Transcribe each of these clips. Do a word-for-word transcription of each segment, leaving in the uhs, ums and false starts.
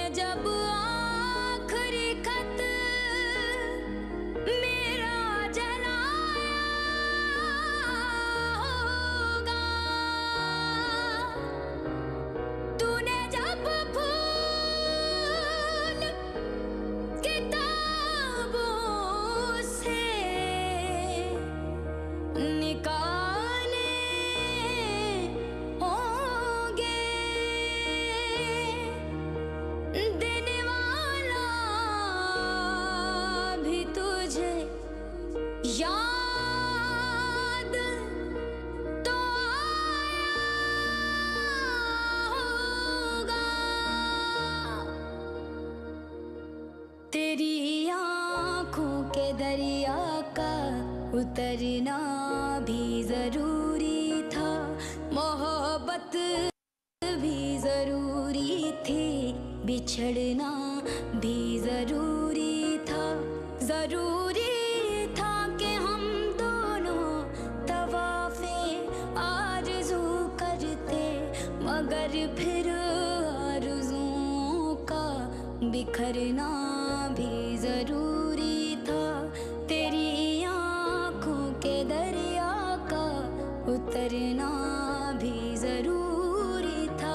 जब आखिरी खत मेरा जलाया होगा, तूने जब फूल किताबों से निकाले होंगे, देने वाला भी तुझे याद तो आया होगा। तेरी आँखों के दरिया का उतरना भी जरूरी था, मोहब्बत भी जरूरी थी, बिछड़ना भी जरूरी था। जरूरी था कि हम दोनों तवाफ़े आरज़ू करते, मगर फिर आरज़ुओं का बिखरना भी जरूरी था। तेरी आँखों के दरिया का उतरना भी जरूरी था।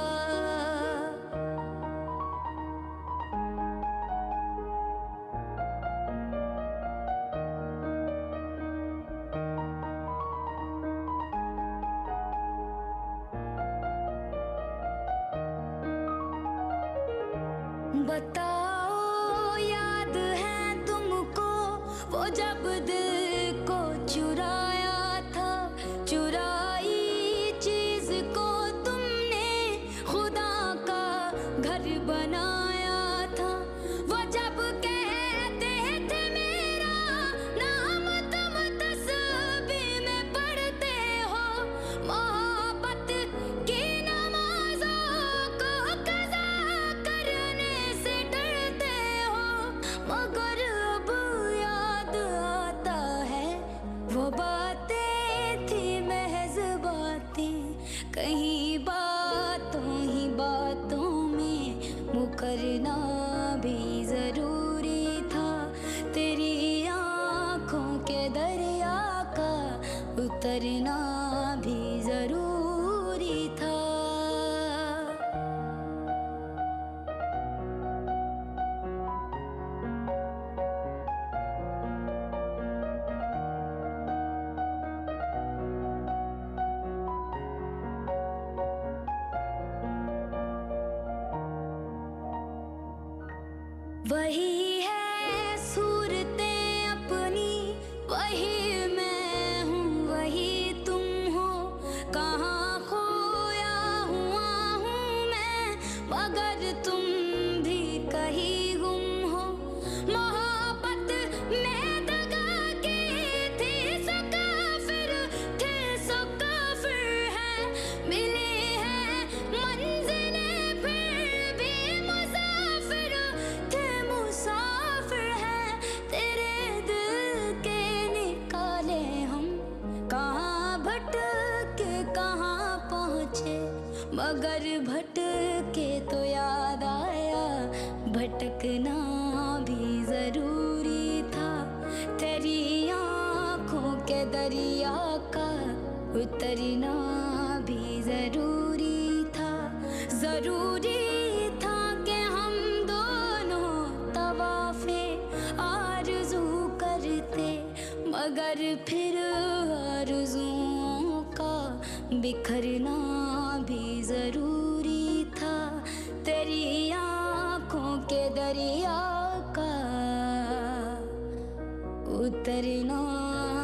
बताओ याद है तुमको वो जब दिल को चुराया था, चुराई चीज को तुमने खुदा का घर बनाया था। वो जब कहते थे मेरा नाम तुम तस्बीह में पढ़ते हो, मोहब्बत की नमाजों को कज़ा करने से डरते हो, मगर अब याद आता है वो बातें थी महज बातें, कहीं बातों ही बातों में मुकरना भी जरूरी था। तेरी आँखों के दरिया का उतरना भी जरूरी था। वही है सूरतें अपनी, वही मैं हूँ, वही तुम हो। कहाँ खोया हुआ हूँ मैं, मगर तुम भी कहीं गुम हो। मोहब्बत में दगा की थी सो काफिर थे, सो काफिर है। मिली है मंजिलें फिर भी मुसाफिर थे, मुसाफिर है। तेरे दिल के निकाले हम, कहाँ भटके कहाँ पहुँचे, मगर भटके तो याद आया भटकना भी जरूरी था। तेरी आँखों के दरिया का उतरना भी जरूरी था। जरूरी था कि हम दोनों तवाफ़े आरज़ू करते, मगर फिर आरज़ुओं का बिखरना भी जरूरी था। तेरी आँखों के दरिया का उतरना